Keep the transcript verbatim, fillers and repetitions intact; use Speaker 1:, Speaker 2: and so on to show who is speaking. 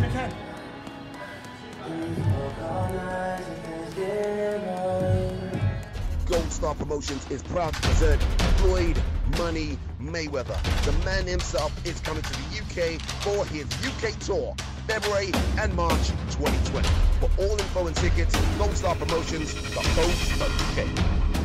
Speaker 1: we can.
Speaker 2: Gold Star Promotions is proud to present Floyd Money Mayweather. The man himself is coming to the U K for his U K tour, February and March twenty twenty. For all info and tickets, Gold Star Promotions dot co dot U K.